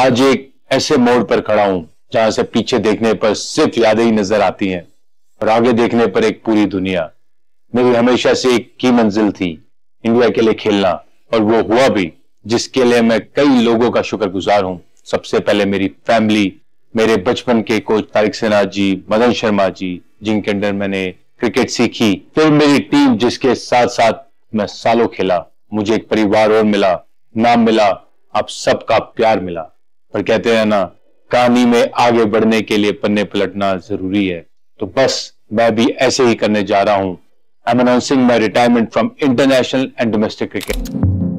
आज एक ऐसे मोड़ पर खड़ा हूं जहां से पीछे देखने पर सिर्फ यादें ही नजर आती हैं और आगे देखने पर एक पूरी दुनिया। मेरी हमेशा से एक की मंजिल थी, इंडिया के लिए खेलना, और वो हुआ भी, जिसके लिए मैं कई लोगों का शुक्रगुजार हूं। सबसे पहले मेरी फैमिली, मेरे बचपन के कोच तारिक सिन्हा जी, मदन शर्मा जी, जिनके अंडर मैंने क्रिकेट सीखी। फिर मेरी टीम, जिसके साथ साथ मैं सालों खेला। मुझे एक परिवार और मिला, नाम मिला, आप सबका प्यार मिला। पर कहते हैं ना, कहानी में आगे बढ़ने के लिए पन्ने पलटना जरूरी है। तो बस मैं भी ऐसे ही करने जा रहा हूं। I am announcing my retirement from international and domestic cricket.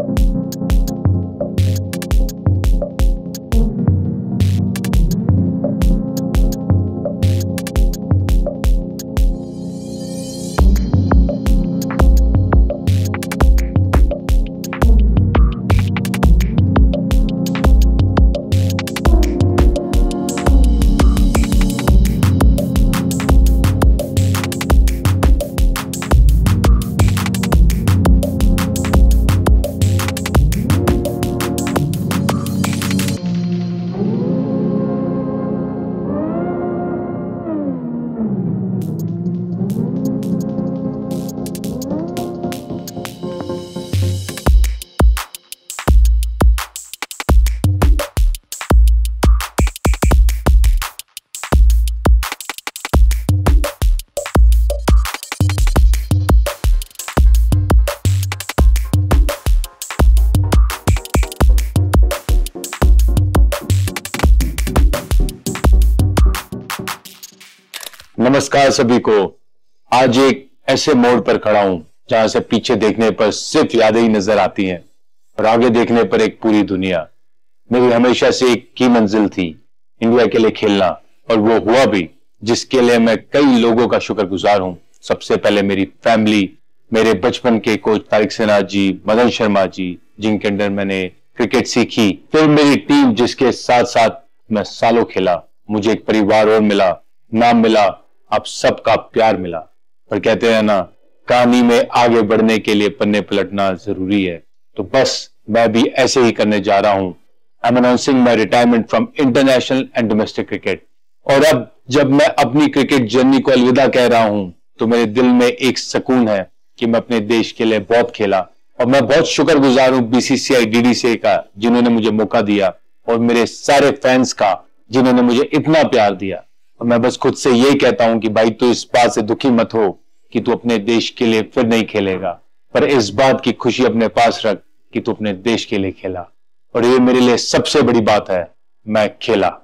नमस्कार सभी को। आज एक ऐसे मोड़ पर खड़ा हूं जहां से पीछे देखने पर सिर्फ यादें ही नजर आती हैं और आगे देखने पर एक पूरी दुनिया। मेरी हमेशा से एक की मंजिल थी, इंडिया के लिए खेलना, और वो हुआ भी, जिसके लिए मैं कई लोगों का शुक्रगुजार हूं। सबसे पहले मेरी फैमिली, मेरे बचपन के कोच तारिक सिन्हा जी, मदन शर्मा जी, जिनके अंडर मैंने क्रिकेट सीखी। फिर मेरी टीम, जिसके साथ साथ मैं सालों खेला। मुझे एक परिवार और मिला, नाम मिला, आप सबका प्यार मिला। पर कहते हैं ना, कहानी में आगे बढ़ने के लिए पन्ने पलटना जरूरी है। तो बस मैं भी ऐसे ही करने जा रहा हूं। I am announcing my retirement from international and domestic cricket. और अब जब मैं अपनी क्रिकेट जर्नी को अलविदा कह रहा हूं, तो मेरे दिल में एक सुकून है कि मैं अपने देश के लिए बहुत खेला। और मैं बहुत शुक्रगुजार हूं बीसीसीआई डीडीसीए का, जिन्होंने मुझे मौका दिया, और मेरे सारे फैंस का, जिन्होंने मुझे इतना प्यार दिया। और मैं बस खुद से यही कहता हूं कि भाई, तू इस बात से दुखी मत हो कि तू अपने देश के लिए फिर नहीं खेलेगा, पर इस बात की खुशी अपने पास रख कि तू अपने देश के लिए खेला। और ये मेरे लिए सबसे बड़ी बात है, मैं खेला।